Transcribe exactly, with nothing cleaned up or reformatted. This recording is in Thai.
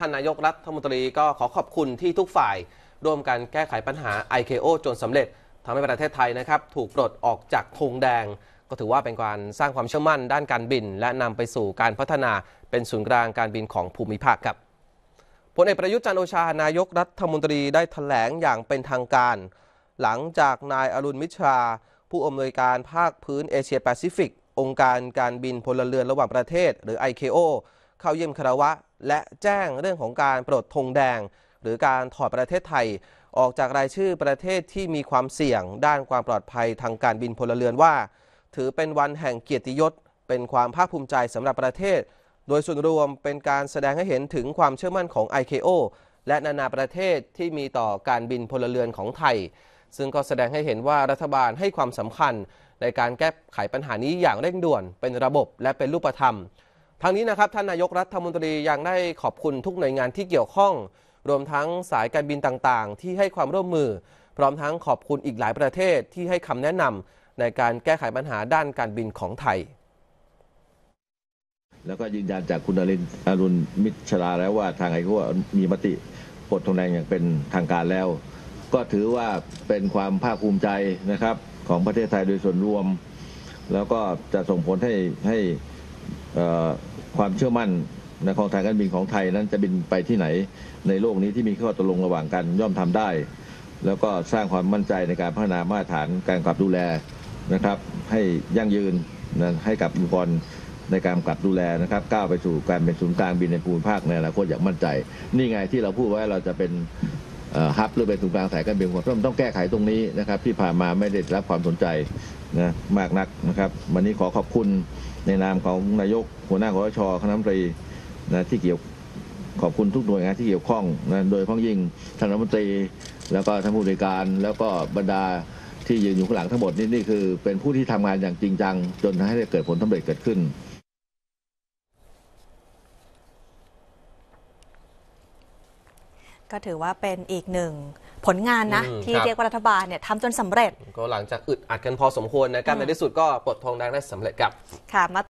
ท่านนายกรัฐมนตรีก็ขอขอบคุณที่ทุกฝ่ายร่วมกันแก้ไขปัญหา ไอ เค โอ จนสำเร็จทำให้ประเทศไทยนะครับถูกปลดออกจากธงแดงก็ถือว่าเป็นการสร้างความเชื่อมั่นด้านการบินและนำไปสู่การพัฒนาเป็นศูนย์กลางการบินของภูมิภาคครับพลเอกประยุทธ์จันทร์โอชานายกรัฐมนตรีได้แถลงอย่างเป็นทางการหลังจากนายอรุณมิตราผู้อำนวยการภาคพื้นเอเชียแปซิฟิกองค์การการบินพลเรือนระหว่างประเทศหรือ ไอ เค โอ เข้าเยี่ยมคารวะและแจ้งเรื่องของการปลดธงแดงหรือการถอดประเทศไทยออกจากรายชื่อประเทศที่มีความเสี่ยงด้านความปลอดภัยทางการบินพลเรือนว่าถือเป็นวันแห่งเกียรติยศเป็นความภาคภูมิใจสำหรับประเทศโดยส่วนรวมเป็นการแสดงให้เห็นถึงความเชื่อมั่นของ ไอ เค โอ และนานาประเทศที่มีต่อการบินพลเรือนของไทยซึ่งก็แสดงให้เห็นว่ารัฐบาลให้ความสำคัญในการแก้ไขปัญหานี้อย่างเร่งด่วนเป็นระบบและเป็นรูปธรรมทั้งนี้นะครับท่านนายกรัฐมนตรียังได้ขอบคุณทุกหน่วยงานที่เกี่ยวข้องรวมทั้งสายการบินต่างๆที่ให้ความร่วมมือพร้อมทั้งขอบคุณอีกหลายประเทศที่ให้คำแนะนำในการแก้ไขปัญหาด้านการบินของไทยแล้วก็ยืนยันจากคุณอรุณมิตราแล้วว่าทางไอ เค โอ มีมติปลดธงแดงอย่างเป็นทางการแล้วก็ถือว่าเป็นความภาคภูมิใจนะครับของประเทศไทยโดยส่วนรวมแล้วก็จะส่งผลให้ให้ความเชื่อมั่นในของทางการบินของไทยนั้นจะบินไปที่ไหนในโลกนี้ที่มีข้อตกลงระหว่างกันย่อมทำได้แล้วก็สร้างความมั่นใจในการพัฒนามาตรฐานการกำกับดูแลนะครับให้ยั่งยืนนะให้กับองค์กรในการกำกับดูแลนะครับก้าวไปสู่การเป็นศูนย์กลางบินในภูมิภาคในอนาคตอย่างมั่นใจนี่ไงที่เราพูดไว้เราจะเป็นฮับหรือเป็นศูนย์กลางสายการบินของเราต้องแก้ไขตรงนี้นะครับที่ผ่านมาไม่ได้รับความสนใจนะมากนักนะครับวันนี้ขอขอบคุณในนามของนายกหัวหน้าคสช.คณะรัฐมนตรีนะที่เกี่ยวขอบคุณทุกหน่วยงานที่เกี่ยวข้องนะโดยเฉพาะยิ่งท่านรัฐมนตรีแล้วก็ท่านผู้บริการแล้วก็บรรดาที่ยืนอยู่ข้างหลังทั้งหมดนี่นี่คือเป็นผู้ที่ทำงานอย่างจริงจังจนให้ได้เกิดผลสำเร็จเกิดขึ้นก็ถือว่าเป็นอีกหนึ่งผลงานนะที่เรียกว่ารัฐบาลเนี่ยทำจนสำเร็จก็หลังจากอึดอัดกันพอสมควรนะครับในที่สุดก็ปลดธงแดงได้สำเร็จครับค่ะ